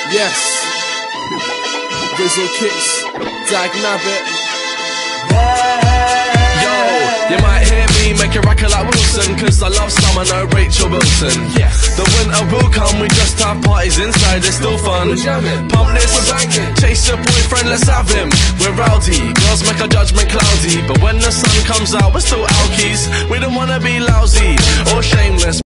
Yes. Grizzle kicks, Dag Nabbit. Yo, you might hear me make a record like Wilson, cause I love summer, no Rachel Wilson. Yes. The winter will come, we just have parties inside, it's still fun. We're jamming, Pump this, we're banging. Chase your boyfriend, let's have him. We're rowdy, girls make our judgment cloudy, but when the sun comes out, we're still alkies. We don't wanna be lousy or shameless.